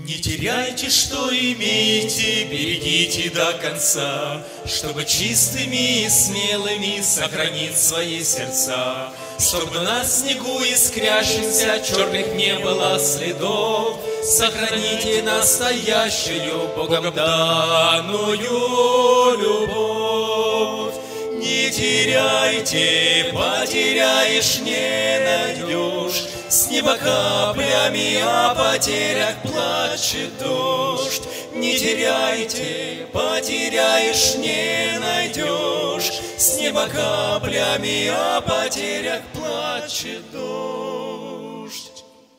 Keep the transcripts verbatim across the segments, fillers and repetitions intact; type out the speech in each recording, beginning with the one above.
Не теряйте, что имеете, берегите до конца, чтобы чистыми и смелыми сохранить свои сердца, чтобы на снегу искрящимся черных не было следов. Сохраните настоящую Богом данную любовь. Не теряйте, потеряешь, не найдешь. С неба каплями о потерях плачет дождь. Не теряйте, потеряешь, не найдешь. С неба каплями о потерях плачет дождь.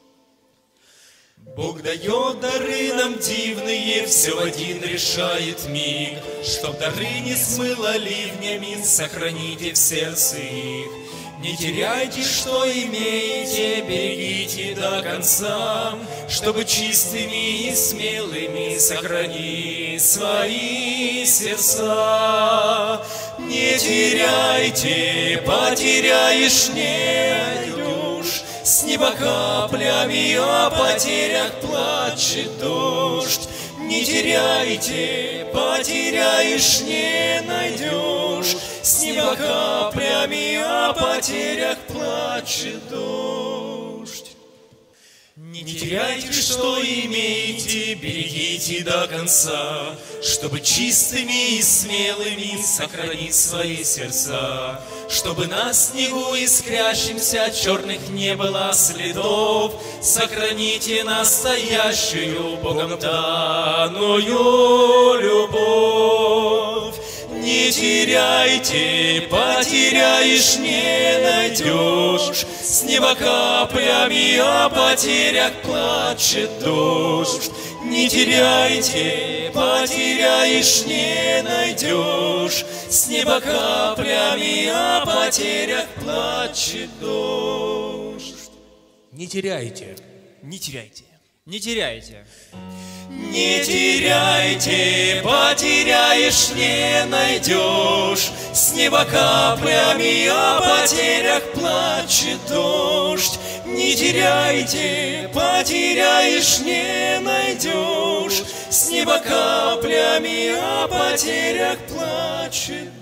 Бог дает дары нам дивные, все в один решает миг. Чтоб дары не смыло ливнями, сохраните в сердце их. Не теряйте, что имеете, берегите до конца, чтобы чистыми и смелыми сохранить свои сердца. Не теряйте, потеряешь, не найдешь. С неба каплями о потерях плачет дождь. Не теряйте, потеряешь, не найдешь. С неба каплями о потерях плачет дождь. Не теряйте, что имеете, берегите до конца, чтобы чистыми и смелыми сохранить свои сердца, чтобы на снегу искрящимся черных не было следов. Сохраните настоящую Богом данную любовь. Не теряйте, потеряешь, не найдешь. С неба каплями о потерях плачет дождь. Не теряйте, потеряешь, не найдешь. С неба каплями о потерях плачет дождь. Не теряйте, Не теряйте, не теряйте. Не теряйте, потеряешь, не найдешь. С неба каплями о потерях плачет дождь. Не теряйте, потеряешь, не найдешь. С неба каплями о потерях плачет